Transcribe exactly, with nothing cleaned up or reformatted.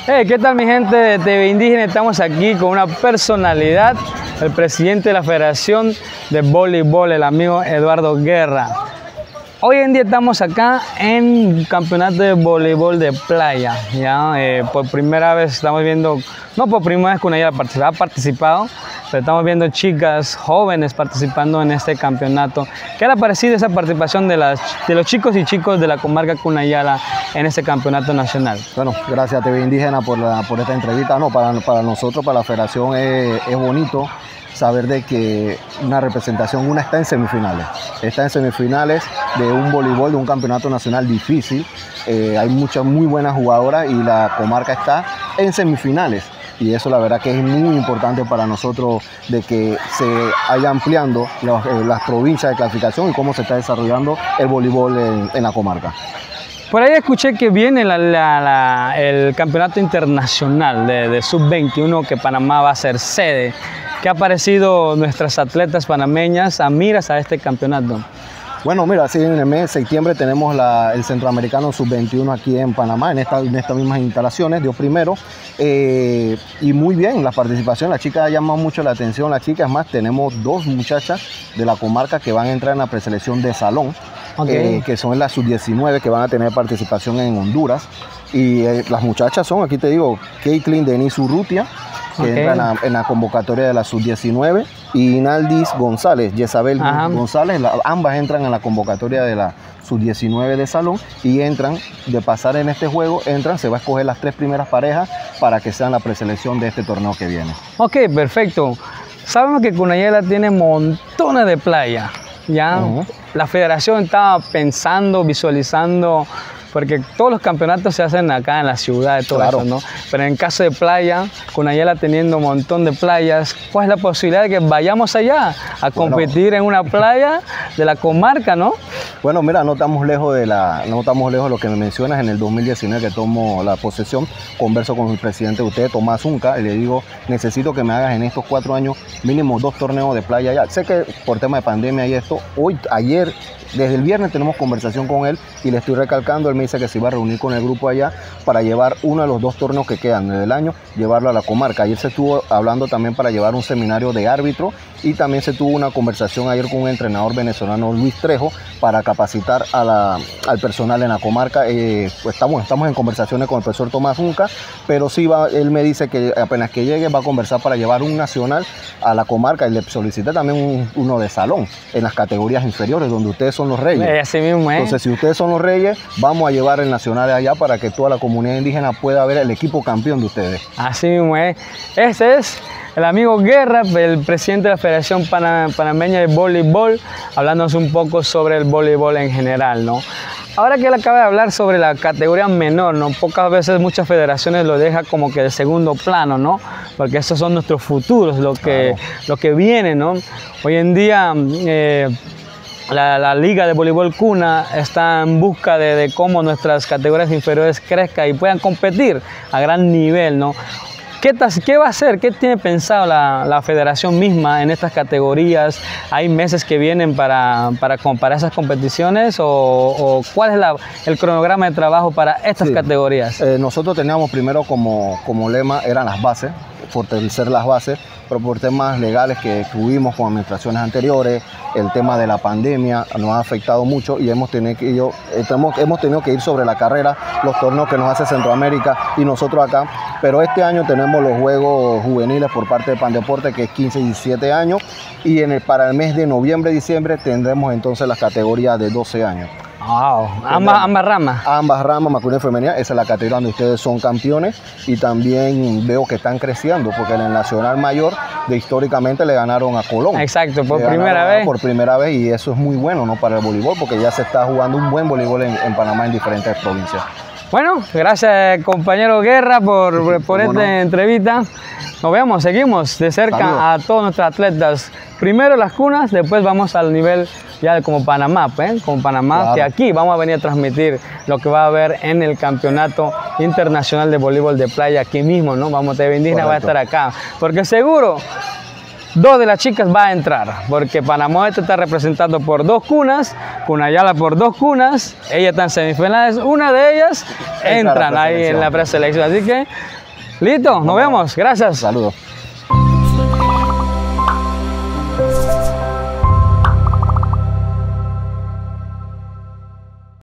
Hey, ¿qué tal mi gente de T V Indígena? Estamos aquí con una personalidad, el presidente de la Federación de Voleibol, el amigo Eduardo Guerra. Hoy en día estamos acá en un campeonato de voleibol de playa. ¿Ya? Eh, por primera vez estamos viendo, no por primera vez que Cunayala ha participado, pero estamos viendo chicas jóvenes participando en este campeonato. ¿Qué le ha parecido esa participación de, las, de los chicos y chicos de la comarca Cunayala en este campeonato nacional? Bueno, gracias a T V Indígena por, la, por esta entrevista. No, para, para nosotros, para la federación, es, es bonito saber de que una representación, una está en semifinales. Está en semifinales de un voleibol, de un campeonato nacional difícil. Eh, hay muchas muy buenas jugadoras y la comarca está en semifinales. Y eso la verdad que es muy importante para nosotros, de que se vaya ampliando los, eh, las provincias de clasificación y cómo se está desarrollando el voleibol en, en la comarca. Por ahí escuché que viene la, la, la, el campeonato internacional de, de sub veintiuno que Panamá va a ser sede. ¿Qué ha parecido nuestras atletas panameñas a miras a este campeonato? Bueno, mira, así en el mes de septiembre tenemos la, el Centroamericano sub veintiuno aquí en Panamá, en, esta, en estas mismas instalaciones, dio primero. Eh, y muy bien, la participación, las chicas llaman mucho la atención, las chicas, más tenemos dos muchachas de la comarca que van a entrar en la preselección de salón, okay. eh, que son las sub diecinueve, que van a tener participación en Honduras. Y eh, las muchachas son, aquí te digo, Caitlin Denise Urrutia, que okay. entra en la, en la convocatoria de la sub diecinueve, y Inaldis González, Yesabel Ajá. González, la, ambas entran en la convocatoria de la sub diecinueve de salón y entran, de pasar en este juego, entran, se va a escoger las tres primeras parejas para que sean la preselección de este torneo que viene. Ok, perfecto. Sabemos que Cunayala tiene montones de playas, ¿ya? Uh-huh. La federación estaba pensando, visualizando, porque todos los campeonatos se hacen acá en la ciudad, todo claro. eso, ¿no? Pero en caso de playa, Cunayala teniendo un montón de playas, ¿cuál es la posibilidad de que vayamos allá a competir bueno. en una playa de la comarca, no? Bueno, mira, no estamos lejos de la, no estamos lejos de lo que me mencionas. En el dos mil diecinueve que tomo la posesión, converso con el presidente de usted, Tomás Zunca, y le digo, necesito que me hagas en estos cuatro años mínimo dos torneos de playa allá. Sé que por tema de pandemia y esto, hoy, ayer, desde el viernes tenemos conversación con él y le estoy recalcando, él me dice que se iba a reunir con el grupo allá para llevar uno de los dos torneos que quedan del año, llevarlo a la comarca. Ayer se estuvo hablando también para llevar un seminario de árbitro y también se tuvo una conversación ayer con un entrenador venezolano, Luis Trejo, para capacitar a la, al personal en la comarca. Eh, pues estamos, estamos en conversaciones con el profesor Tomás Zunca, pero sí va, él me dice que apenas que llegue va a conversar para llevar un nacional a la comarca y le solicité también un, uno de salón en las categorías inferiores donde ustedes son los reyes. Eh, así mismo, ¿eh? Entonces, si ustedes son los reyes, vamos a llevar el nacional allá para que toda la comunidad indígena pueda ver el equipo campeón de ustedes. Así mismo, ¿eh? Este es el amigo Guerra, el presidente de la Federación Pana, Panameña de Voleibol, hablándonos un poco sobre el voleibol en general, ¿no? Ahora que él acaba de hablar sobre la categoría menor, ¿no? Pocas veces muchas federaciones lo dejan como que de segundo plano, ¿no? Porque esos son nuestros futuros, lo que, claro. lo que viene, ¿no? Hoy en día eh, la, la Liga de Voleibol Cuna está en busca de, de cómo nuestras categorías inferiores crezcan y puedan competir a gran nivel, ¿no? ¿Qué, ¿Qué va a hacer? ¿Qué tiene pensado la, la federación misma en estas categorías? ¿Hay meses que vienen para, para comparar esas competiciones? ¿O, o cuál es la, el cronograma de trabajo para estas sí. categorías? Eh, nosotros teníamos primero como, como lema, eran las bases, fortalecer las bases, pero por temas legales que tuvimos con administraciones anteriores, el tema de la pandemia nos ha afectado mucho y hemos tenido que, yo, hemos, hemos tenido que ir sobre la carrera, los torneos que nos hace Centroamérica y nosotros acá. Pero este año tenemos los juegos juveniles por parte de Pandeporte, que es quince y diecisiete años, y en el, para el mes de noviembre, diciembre tendremos entonces las categorías de doce años. Wow, ambas, ambas ramas. Ambas ramas, masculina y femenina, esa es la categoría donde ustedes son campeones y también veo que están creciendo porque en el Nacional Mayor de históricamente le ganaron a Colón. Exacto, por primera vez. Por primera vez y eso es muy bueno, ¿no? Para el voleibol porque ya se está jugando un buen voleibol en, en Panamá en diferentes provincias. Bueno, gracias compañero Guerra por, por esta no? entrevista. Nos vemos, seguimos de cerca Saludos. a todos nuestros atletas. Primero las cunas, después vamos al nivel ya como Panamá, ¿eh? como Panamá, claro. que aquí vamos a venir a transmitir lo que va a haber en el Campeonato Internacional de Voleibol de Playa aquí mismo, ¿no? Vamos, T V Indígena va a estar acá, porque seguro dos de las chicas va a entrar, porque Panamá Oeste está representado por dos cunas, Cunayala por dos cunas, ella está en semifinales, una de ellas entran ahí en la preselección. Así que, listo, nos vemos, gracias. Saludos.